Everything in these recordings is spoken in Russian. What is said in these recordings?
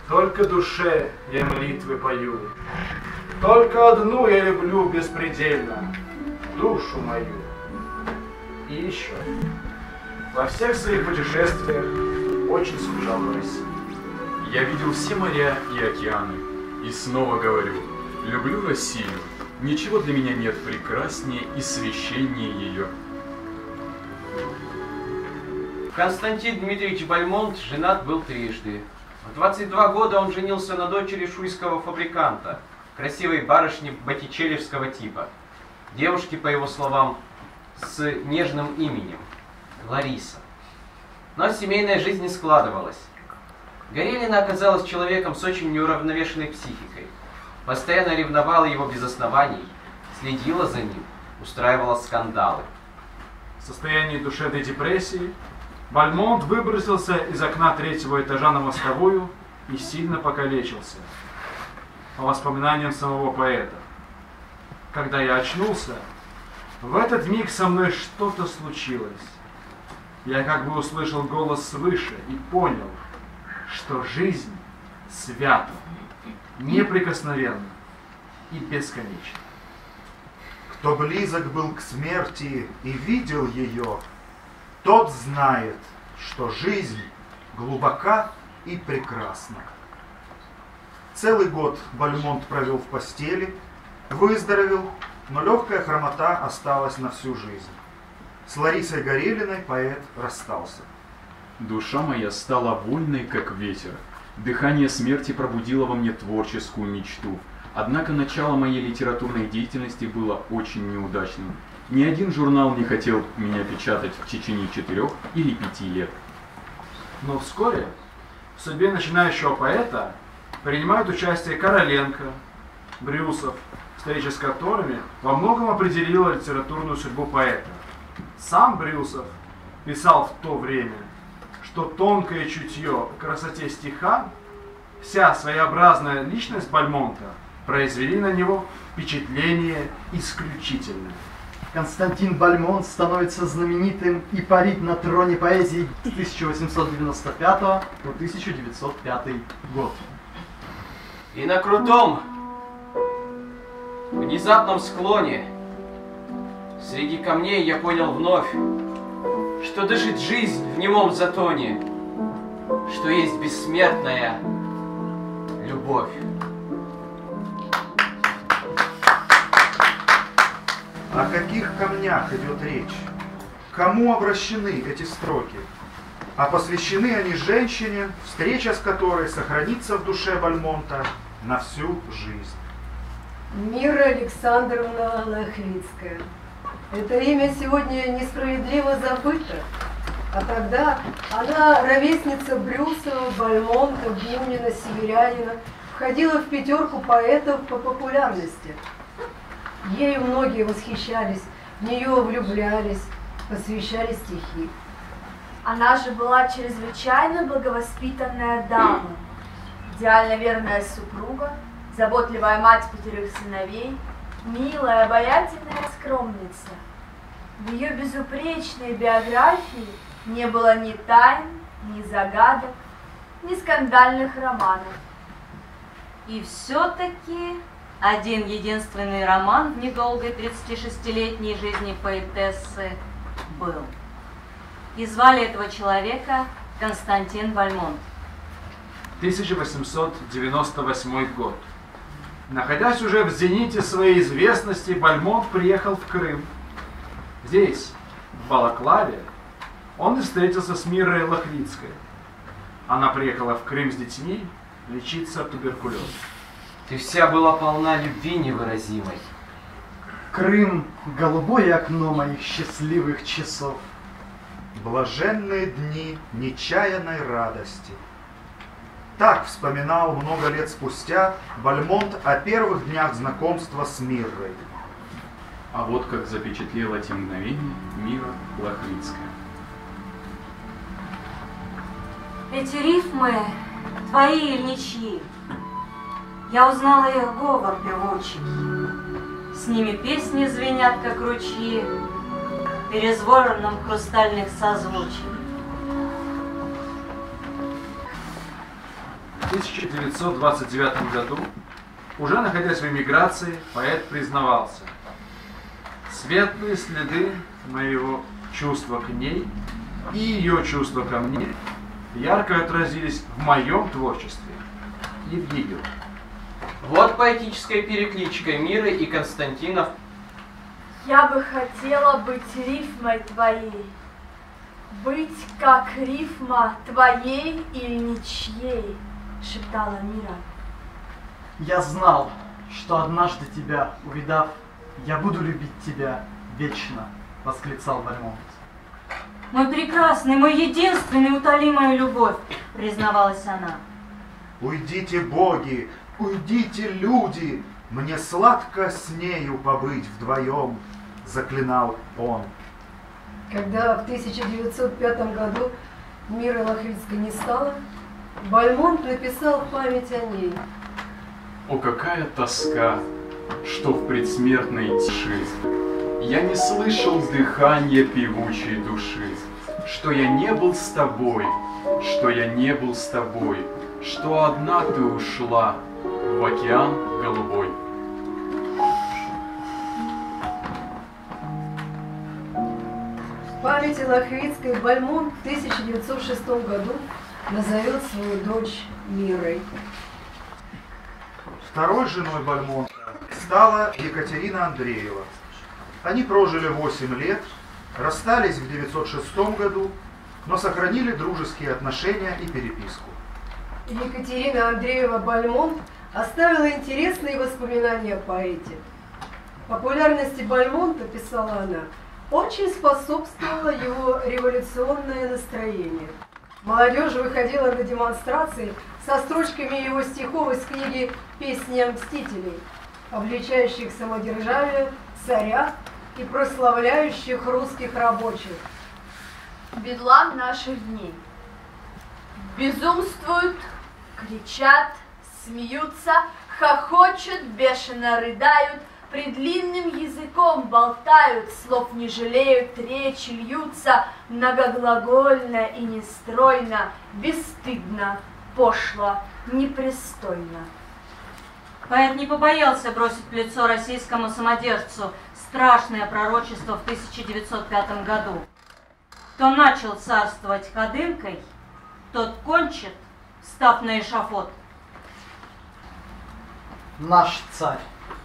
Только душе я молитвы пою. Только одну я люблю беспредельно, душу мою. И еще, во всех своих путешествиях очень скучал по России. Я видел все моря и океаны, и снова говорю, люблю Россию. Ничего для меня нет прекраснее и священнее ее. Константин Дмитриевич Бальмонт женат был трижды. В 22 года он женился на дочери шуйского фабриканта, красивой барышне боттичелевского типа. Девушке, по его словам, с нежным именем – Лариса. Но семейная жизнь не складывалась. Горелина оказалась человеком с очень неуравновешенной психикой. Постоянно ревновала его без оснований, следила за ним, устраивала скандалы. В состоянии душевной депрессии Бальмонт выбросился из окна 3-го этажа на Мостовую и сильно покалечился. По воспоминаниям самого поэта. Когда я очнулся, в этот миг со мной что-то случилось. Я как бы услышал голос свыше и понял, что жизнь свята, неприкосновенна и бесконечна. Кто близок был к смерти и видел ее, тот знает, что жизнь глубока и прекрасна. Целый год Бальмонт провел в постели, выздоровел, но легкая хромота осталась на всю жизнь. С Ларисой Горелиной поэт расстался. Душа моя стала вольной, как ветер. Дыхание смерти пробудило во мне творческую мечту. Однако начало моей литературной деятельности было очень неудачным. Ни один журнал не хотел меня печатать в течение 4 или 5 лет. Но вскоре в судьбе начинающего поэта принимают участие Короленко, Брюсов, встреча с которыми во многом определила литературную судьбу поэта. Сам Брюсов писал в то время, что тонкое чутье к красоте стиха, вся своеобразная личность Бальмонта произвели на него впечатление исключительное. Константин Бальмонт становится знаменитым и парит на троне поэзии с 1895 по 1905 год. И на крутом, внезапном склоне среди камней я понял вновь, что дышит жизнь в немом затоне, что есть бессмертная любовь. О каких камнях идет речь? Кому обращены эти строки? А посвящены они женщине, встреча с которой сохранится в душе Бальмонта на всю жизнь. Мира Александровна Лохвицкая. Это имя сегодня несправедливо забыто, а тогда она, ровесница Брюсова, Бальмонта, Бунина, Северянина, входила в 5 поэтов по популярности. Ею многие восхищались, в нее влюблялись, посвящали стихи. Она же была чрезвычайно благовоспитанная дама, идеально верная супруга, заботливая мать 5 сыновей, милая, обаятельная скромница. В ее безупречной биографии не было ни тайн, ни загадок, ни скандальных романов. И все-таки один единственный роман в недолгой 36-летней жизни поэтессы был. И звали этого человека Константин Бальмонт. 1898 год. Находясь уже в зените своей известности, Бальмонт приехал в Крым. Здесь, в Балаклаве, он и встретился с Мирой Лохвицкой. Она приехала в Крым с детьми лечиться от туберкулеза. Ты вся была полна любви невыразимой. Крым — голубое окно моих счастливых часов. Блаженные дни нечаянной радости. Так вспоминал много лет спустя Бальмонт о первых днях знакомства с Мирой. А вот как запечатлела те мгновения Мира Лохвицкая. Эти рифмы твои или ничьи? Я узнала их говор певучий. С ними песни звенят, как ручьи, перезвоном хрустальных созвучий. 1929 году, уже находясь в эмиграции, поэт признавался: «Светлые следы моего чувства к ней и ее чувства ко мне ярко отразились в моем творчестве и в ее». Вот поэтическая перекличка Миры и Константина. Я бы хотела быть рифмой твоей, быть как рифма твоей или ничьей, шептала Мира. Я знал, что однажды тебя увидав, я буду любить тебя вечно, восклицал Бальмонт. Мой прекрасный, мой единственный, утоли мою любовь, признавалась она. Уйдите, боги, уйдите, люди, мне сладко с нею побыть вдвоем, заклинал он. Когда в 1905 году Миры Лохвицкой не стало, Бальмонт написал в память о ней: О, какая тоска, что в предсмертной тиши я не слышал дыхания певучей души, что я не был с тобой, что я не был с тобой, что одна ты ушла в океан голубой. В памяти Лохвицкой Бальмонт в 1906 году назовет свою дочь Мирой. Второй женой Бальмонта стала Екатерина Андреева. Они прожили 8 лет, расстались в 1906 году, но сохранили дружеские отношения и переписку. Екатерина Андреева-Бальмонт оставила интересные воспоминания о поэте. Популярности Бальмонта, писала она, очень способствовало его революционное настроение. Молодежь выходила на демонстрации со строчками его стихов из книги «Песни о мстителей», обличающих самодержавие, царя и прославляющих русских рабочих. Бедлам наших дней. Безумствуют, кричат, смеются, хохочут, бешено рыдают, предлинным языком болтают, слов не жалеют, речи льются, многоглагольно и нестройно, бесстыдно, пошло, непристойно. Поэт не побоялся бросить в лицо российскому самодержцу страшное пророчество в 1905 году. Кто начал царствовать ходынкой, тот кончит, став на эшафот. Наш царь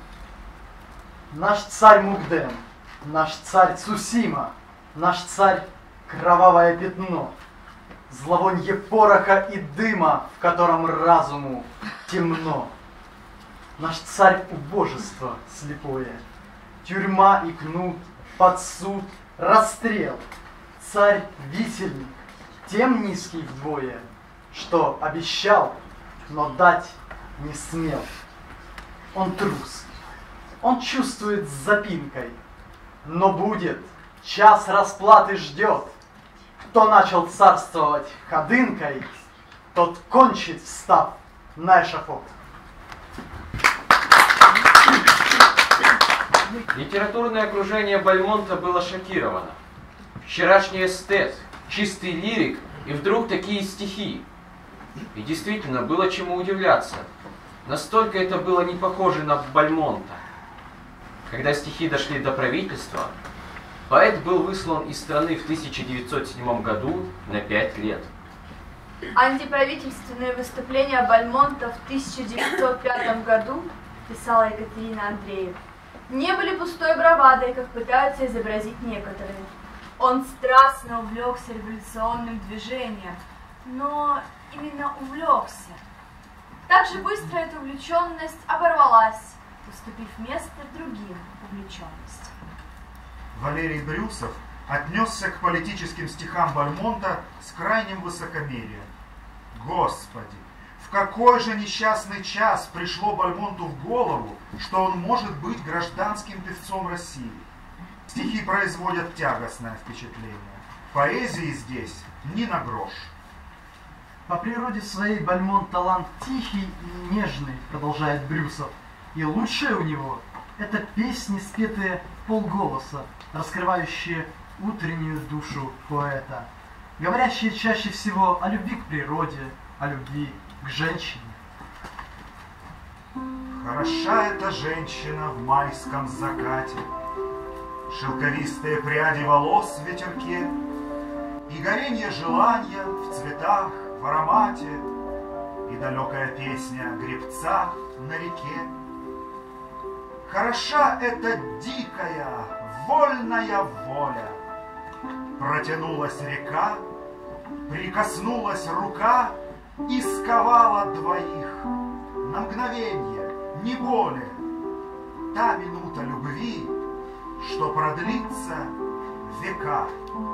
Мугден, наш царь Цусима, наш царь кровавое пятно, зловонье пороха и дыма, в котором разуму темно. Наш царь убожество слепое, тюрьма и кнут, под суд, расстрел. Царь висельник, тем низкий вдвое, что обещал, но дать не смел. Он трус, он чувствует с запинкой, но будет, час расплаты ждет. Кто начал царствовать ходынкой, тот кончит, встав на эшафот. Литературное окружение Бальмонта было шокировано. Вчерашний эстет, чистый лирик, и вдруг такие стихи. И действительно, было чему удивляться. Настолько это было не похоже на Бальмонта. Когда стихи дошли до правительства, поэт был выслан из страны в 1907 году на 5 лет. Антиправительственные выступления Бальмонта в 1905 году, писала Екатерина Андреева, не были пустой бравадой, как пытаются изобразить некоторые. Он страстно увлекся революционным движением, но именно увлекся. Так же быстро эта увлеченность оборвалась, уступив место другим увлеченностям. Валерий Брюсов отнесся к политическим стихам Бальмонта с крайним высокомерием. Господи, в какой же несчастный час пришло Бальмонту в голову, что он может быть гражданским певцом России? Стихи производят тягостное впечатление. Поэзии здесь ни на грош. По природе своей Бальмонт талант тихий и нежный, продолжает Брюсов. И лучшее у него – это песни, спетые в полголоса, раскрывающие утреннюю душу поэта, говорящие чаще всего о любви к природе, о любви к женщине. Хороша эта женщина в майском закате, шелковистые пряди волос в ветерке и горенье желания в цветах, в аромате, и далекая песня гребца на реке. Хороша эта дикая, вольная воля. Протянулась река, прикоснулась рука и сковала двоих на мгновенье, не более. Та минута любви, что продлится века.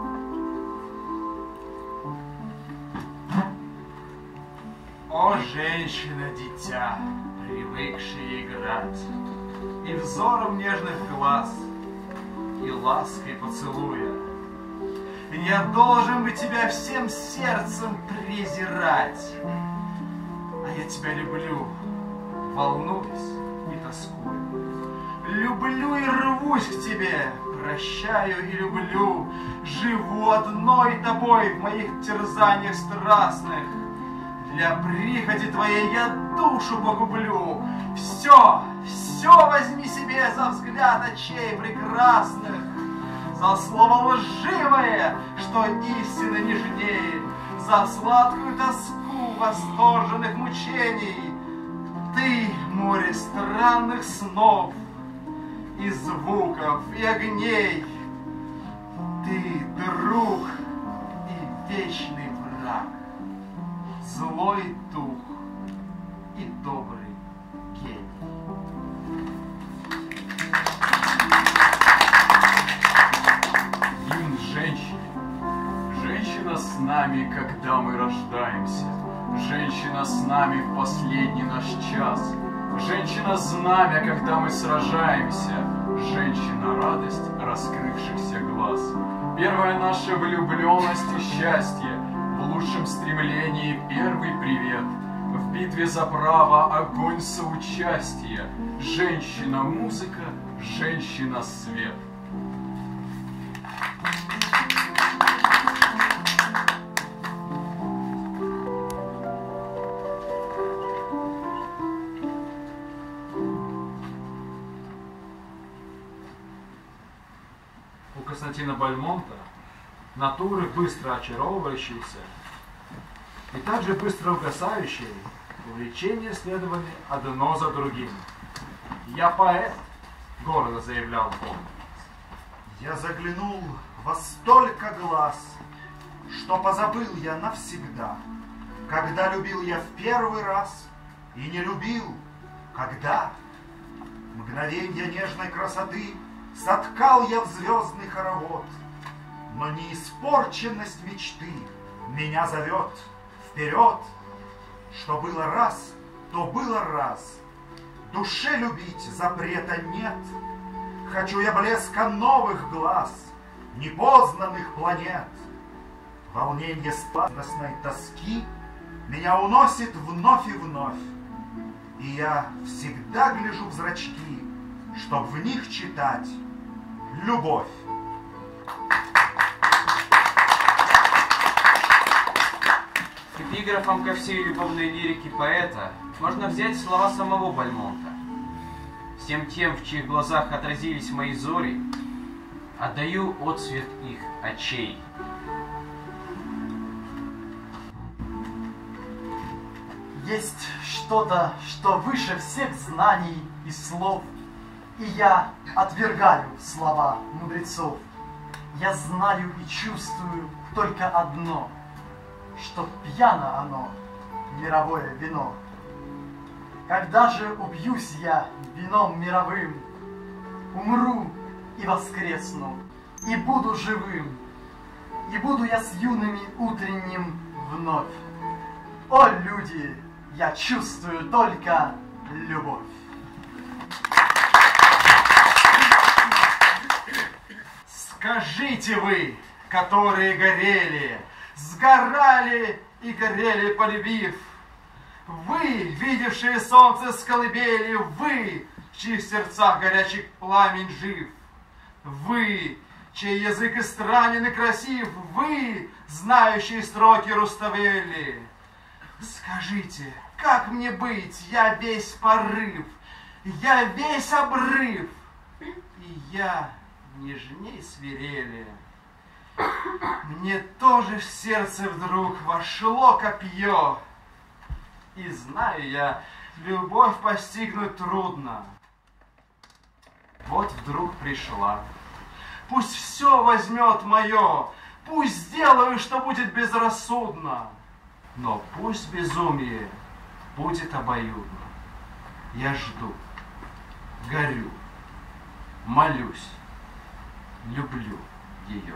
О, женщина-дитя, привыкшая играть, и взором нежных глаз, и лаской поцелуя, я должен бы тебя всем сердцем презирать. А я тебя люблю, волнуюсь и тоскую. Люблю и рвусь к тебе, прощаю и люблю. Живу одной тобой в моих терзаниях страстных. Для прихоти твоей я душу погублю. Все возьми себе за взгляд очей прекрасных, за слово лживое, что истинно нежнее, за сладкую тоску восторженных мучений. Ты море странных снов и звуков, и огней. Ты друг и вечный враг, злой дух и добрый гений. Гимн женщине. Женщина с нами, когда мы рождаемся. Женщина с нами в последний наш час. Женщина знамя, когда мы сражаемся. Женщина радость раскрывшихся глаз. Первая наша влюбленность и счастье. В лучшем стремлении первый привет. В битве за право огонь соучастия. Женщина музыка, женщина свет. У Константина Бальмонта натуры быстро очаровывающиеся и также быстро угасающие, увлечения следовали одно за другим. «Я поэт», — гордо заявлял он. Я заглянул во столько глаз, что позабыл я навсегда, когда любил я в первый раз и не любил, когда. Мгновенья нежной красоты соткал я в звездный хоровод, но неиспорченность мечты меня зовет вперед. Что было раз, то было раз. Душе любить запрета нет. Хочу я блеска новых глаз, непознанных планет. Волненье сладостной тоски меня уносит вновь и вновь. И я всегда гляжу в зрачки, чтоб в них читать любовь. Эпиграфом ко всей любовной лирике поэта можно взять слова самого Бальмонта. Всем тем, в чьих глазах отразились мои зори, отдаю отсвет их очей. Есть что-то, что выше всех знаний и слов, и я отвергаю слова мудрецов. Я знаю и чувствую только одно, что пьяно оно, мировое вино. Когда же убьюсь я вином мировым, умру и воскресну, и буду живым, и буду я с юными утренним вновь. О, люди, я чувствую только любовь. Скажите вы, которые горели, сгорали и горели, полюбив, вы, видевшие солнце с колыбели, вы, в чьих сердцах горячих пламень жив, вы, чей язык и странен и красив, вы, знающие строки Руставели, Скажите, как мне быть? Я весь порыв, я весь обрыв, и я нежней свирели. Мне тоже в сердце вдруг вошло копье, и знаю я, любовь постигнуть трудно. Вот вдруг пришла. Пусть все возьмет мое, пусть сделаю, что будет безрассудно. Но пусть безумие будет обоюдно. Я жду, горю, молюсь, люблю ее.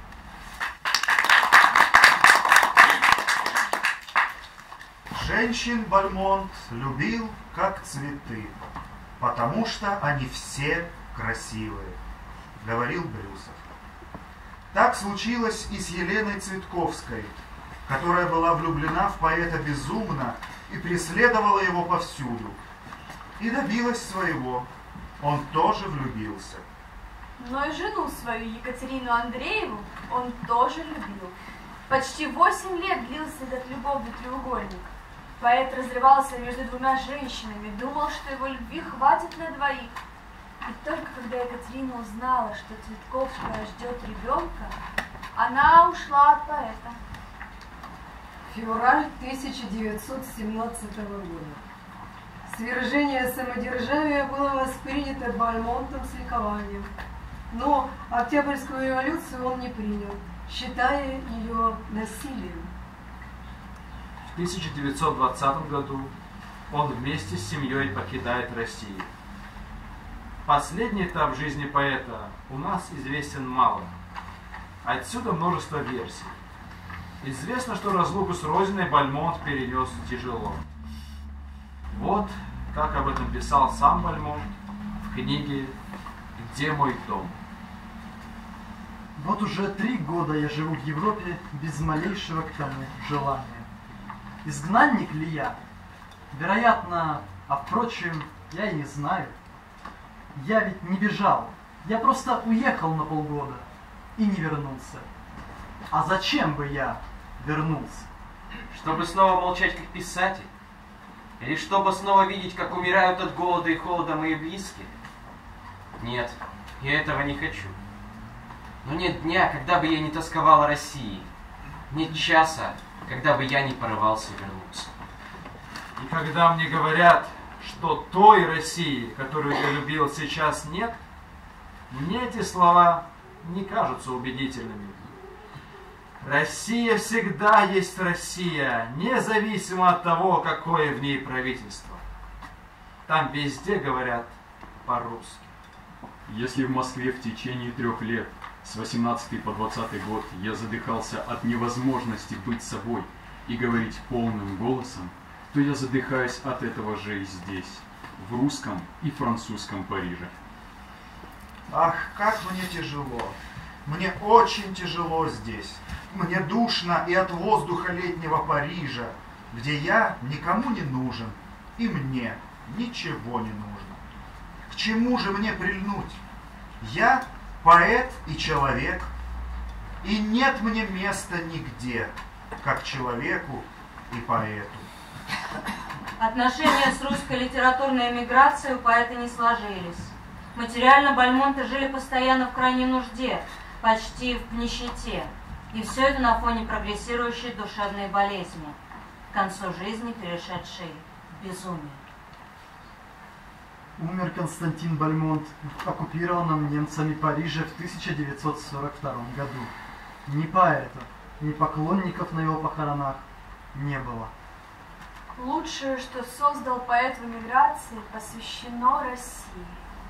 Женщин Бальмонт любил как цветы, потому что они все красивые, говорил Брюсов. Так случилось и с Еленой Цветковской, которая была влюблена в поэта безумно и преследовала его повсюду. И добилась своего. Он тоже влюбился. Но и жену свою, Екатерину Андрееву, он тоже любил. Почти 8 лет длился этот любовный треугольник. Поэт разрывался между двумя женщинами, думал, что его любви хватит на двоих. И только когда Екатерина узнала, что Цветковская ждет ребенка, она ушла от поэта. Февраль 1917 года. Свержение самодержавия было воспринято Бальмонтом с ликованием, но Октябрьскую революцию он не принял, считая ее насилием. В 1920 году он вместе с семьей покидает Россию. Последний этап жизни поэта у нас известен мало. Отсюда множество версий. Известно, что разлуку с родиной Бальмонт перенес тяжело. Вот как об этом писал сам Бальмонт в книге «Где мой дом?». Вот уже 3 года я живу в Европе без малейшего к тому желания. Изгнанник ли я? Вероятно, а впрочем, я и не знаю. Я ведь не бежал, я просто уехал на полгода и не вернулся. А зачем бы я вернулся? Чтобы снова молчать, как писатель? Или чтобы снова видеть, как умирают от голода и холода мои близкие? Нет, я этого не хочу. Но нет дня, когда бы я не тосковал о России. Нет часа, когда бы я не порывался вернуться. И когда мне говорят, что той России, которую я любил, сейчас нет, мне эти слова не кажутся убедительными. Россия всегда есть Россия, независимо от того, какое в ней правительство. Там везде говорят по-русски. Если в Москве в течение 3 лет, с 18 по 20 год, я задыхался от невозможности быть собой и говорить полным голосом, то я задыхаюсь от этого же и здесь, в русском и французском Париже. Ах, как мне тяжело. Мне очень тяжело здесь. Мне душно и от воздуха летнего Парижа, где я никому не нужен, и мне ничего не нужно. К чему же мне прильнуть? Я поэт и человек, и нет мне места нигде, как человеку и поэту. Отношения с русской литературной эмиграцией у поэта не сложились. Материально Бальмонты жили постоянно в крайней нужде, почти в нищете. И все это на фоне прогрессирующей душевной болезни, к концу жизни перешедшей в безумие. Умер Константин Бальмонт в оккупированном немцами Париже в 1942 году. Ни поэта, ни поклонников на его похоронах не было. Лучшее, что создал поэт в эмиграции, посвящено России.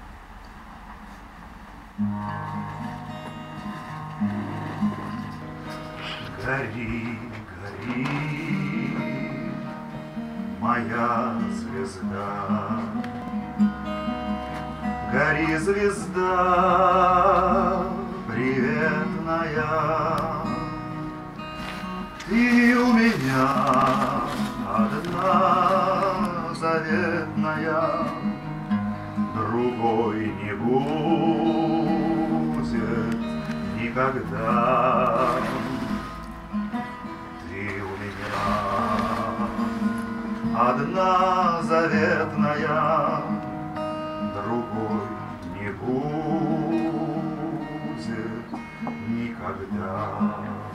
Гори, гори, моя звезда. Гори, звезда приветная, ты у меня одна заветная, другой не будет никогда. Ты у меня одна заветная, другой не будет никогда.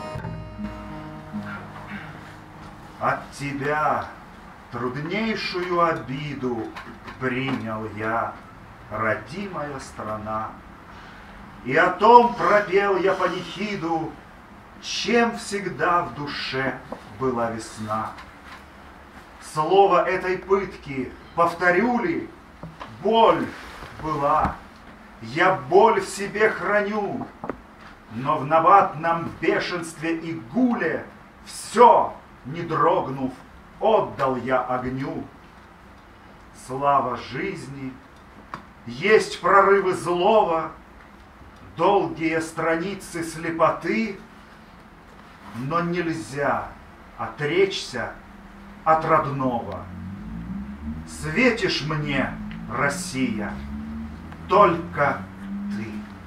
От тебя труднейшую обиду принял я, родимая страна. И о том пропел я панихиду, чем всегда в душе была весна. Слово этой пытки повторю ли? Боль была, я боль в себе храню, но в набатном бешенстве и гуле все, не дрогнув, отдал я огню. Слава жизни, есть прорывы злого, долгие страницы слепоты, но нельзя отречься от родного. Светишь мне, Россия, только ты.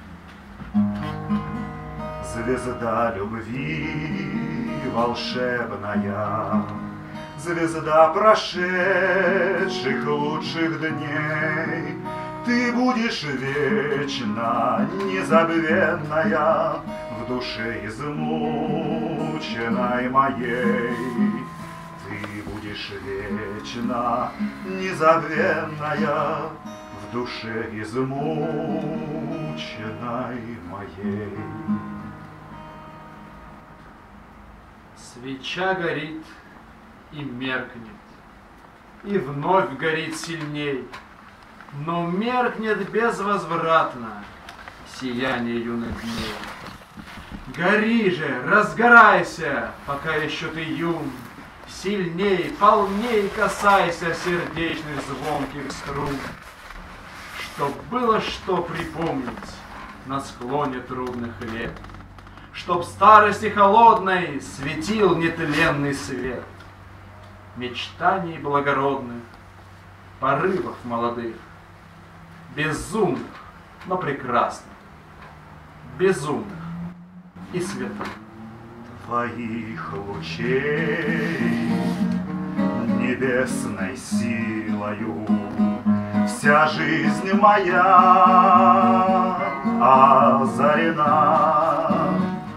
Звезда любви волшебная, звезда прошедших лучших дней, ты будешь вечно незабвенная в душе измученной моей. Ты будешь вечно незабвенная в душе измученной моей. Свеча горит и меркнет, и вновь горит сильней, но меркнет безвозвратно сияние юных дней. Гори же, разгорайся, пока еще ты юн, сильней, полней касайся сердечных звонких струн, чтоб было что припомнить на склоне трудных лет, чтоб старости холодной светил нетленный свет мечтаний благородных, порывов молодых, безумных, но прекрасных, безумных и святых. Твоих лучей небесной силою вся жизнь моя озарена.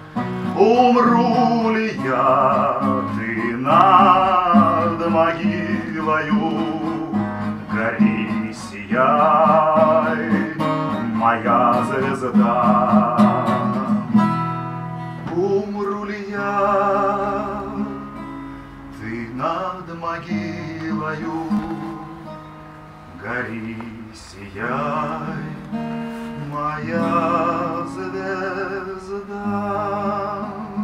Умру ли я, ты над могилою, гори, сияй, моя звезда. Умру ли я, ты над могилою, гори, сияй, моя звезда.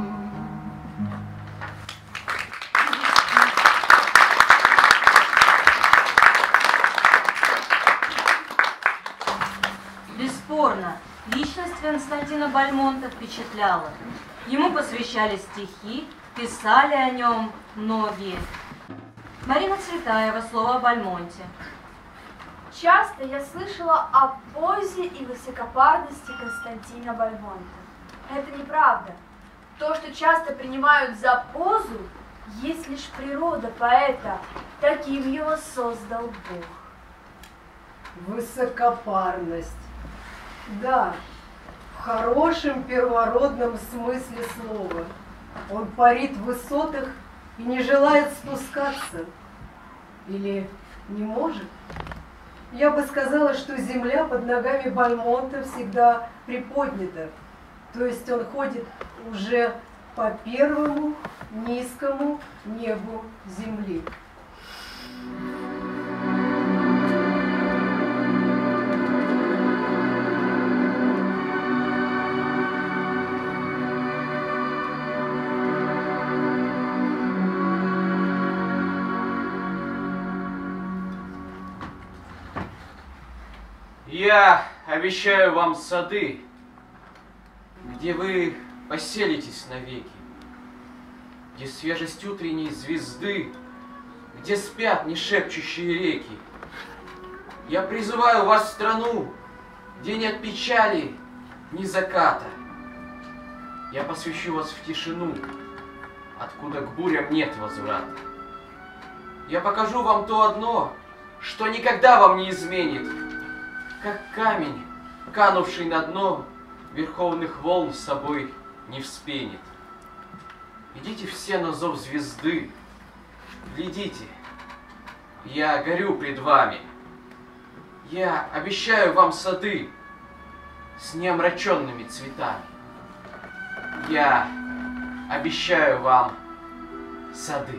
Бесспорно, личность Константина Бальмонта впечатляла. Ему посвящали стихи, писали о нем многие. Марина Цветаева, слово о Бальмонте. Часто я слышала о позе и высокопарности Константина Бальмонта. Это неправда. То, что часто принимают за позу, есть лишь природа поэта. Таким его создал Бог. Высокопарность. Да, в хорошем первородном смысле слова. Он парит в высотах и не желает спускаться. Или не может? Я бы сказала, что земля под ногами Бальмонта всегда приподнята. То есть он ходит уже по первому низкому небу земли. Я обещаю вам сады, где вы поселитесь навеки, где свежесть утренней звезды, где спят нешепчущие реки. Я призываю вас в страну, где нет печали, ни заката. Я посвящу вас в тишину, откуда к бурям нет возврата. Я покажу вам то одно, что никогда вам не изменит, как камень, канувший на дно, верховных волн с собой не вспенит. Идите все на зов звезды, глядите, я горю пред вами. Я обещаю вам сады с неомраченными цветами. Я обещаю вам сады.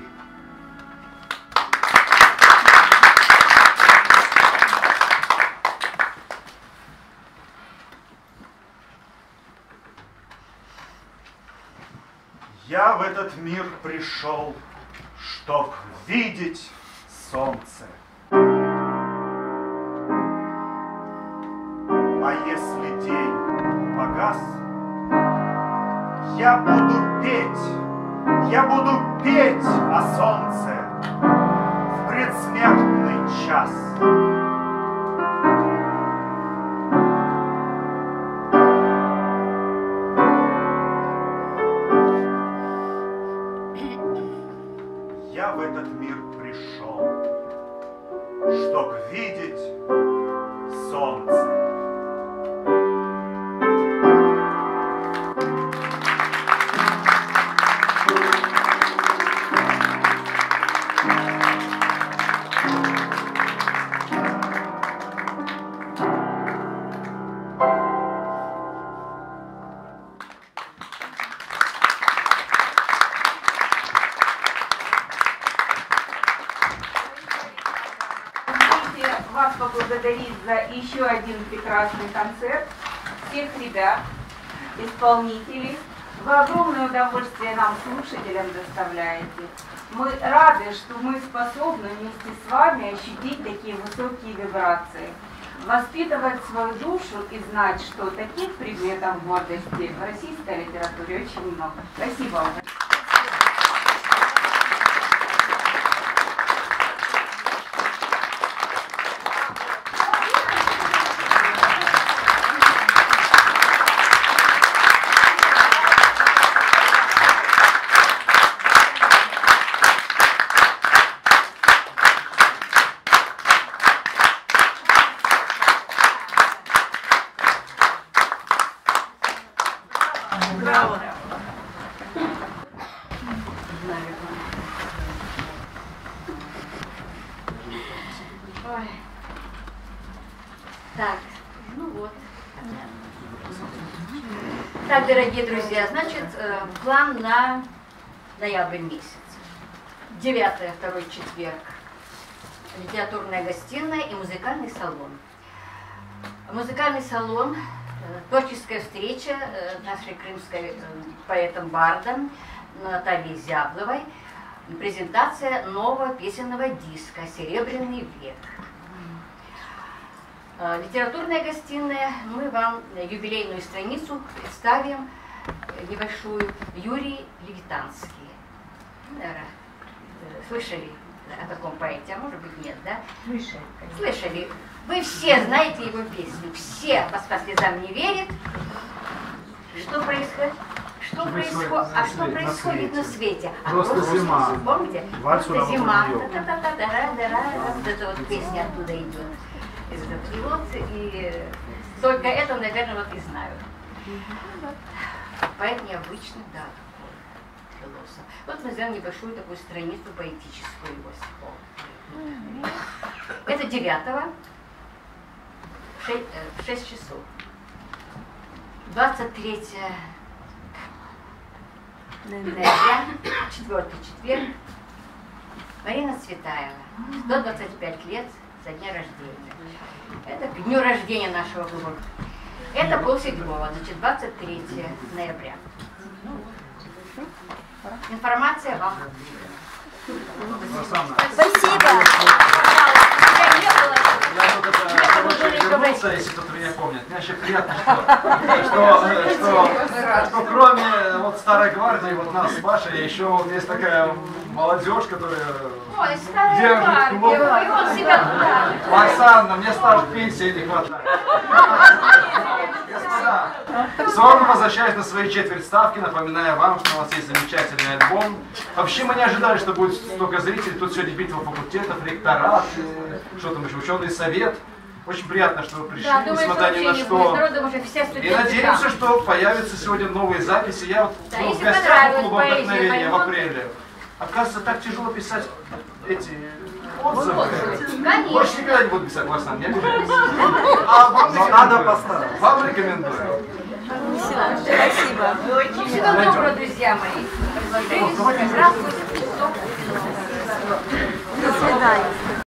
Я в этот мир пришел, чтоб видеть солнце. А если день погас, я буду петь о солнце в предсмертный час. Я в этот мир пришел, чтоб видеть солнце. Вас поблагодарить за еще один прекрасный концерт всех ребят, исполнителей. Вы огромное удовольствие нам, слушателям, доставляете. Мы рады, что мы способны вместе с вами ощутить такие высокие вибрации, воспитывать свою душу и знать, что таких предметов гордости в российской литературе очень много. Спасибо вам. Браво. Ой. Так, ну вот. Так, дорогие друзья, значит, план на ноябрь месяц. 9-й, 2-й четверг. Литературная гостиная и музыкальный салон. Музыкальный салон, творческая встреча нашей крымской поэтом-бардом Натальей Зябловой. Презентация нового песенного диска «Серебряный век». Литературная гостиная. Мы вам юбилейную страницу представим небольшую. Юрий Левитанский. Наверное, слышали о таком поэте, а может быть нет, да? Слышали. Слышали. Вы все знаете его песню. Все по слезам не верят. Что происходит? Что происходит на свете? А Просто зима. Помните? Вальс Просто зима. Ураганьё. Вот эта вот песня оттуда идет. Из этого. И вот, и только это, наверное, вот и знают. Поэт необычный, да, такой философ. Вот мы сделаем небольшую такую страницу поэтическую его стихов. Это 9-го, в 6 часов. 23 ноября, 4-й четверг, Марина Цветаева, 125 лет со дня рождения. Это к дню рождения нашего клуба. Это полседьмого, значит, 23 ноября. Информация вам. Спасибо. Я тут вернулся, если кто-то меня помнит. Мне вообще приятно, что кроме вот старой гвардии, вот нас с Машей, еще вот есть такая молодежь, которая Ой, старая держит партия, клуб. ой, он себя туда. Оксана, мне стажа пенсии не хватает. Господа, снова возвращаясь на свои четвертьставки, напоминаю вам, что у нас есть замечательный альбом. Вообще мы не ожидали, что будет столько зрителей. Тут сегодня битва факультетов, ректорат, что там еще, ученый совет. Очень приятно, что вы пришли, Да, думаю, что несмотря ни на вообще что. международным уже все И студенты надеемся, там. что появятся сегодня новые записи. Я вот Да, был в если гостях у понравилась клуба поэзия вдохновения в Бальмонта. апреле. Оказывается, так тяжело писать эти отзывы. Конечно. Больше никогда не буду писать, Ларсан, не обижайтесь. А вам Но надо рекомендую. постараться. Вам рекомендую. Спасибо. Всего доброго, друзья мои. Здравствуйте. До свидания.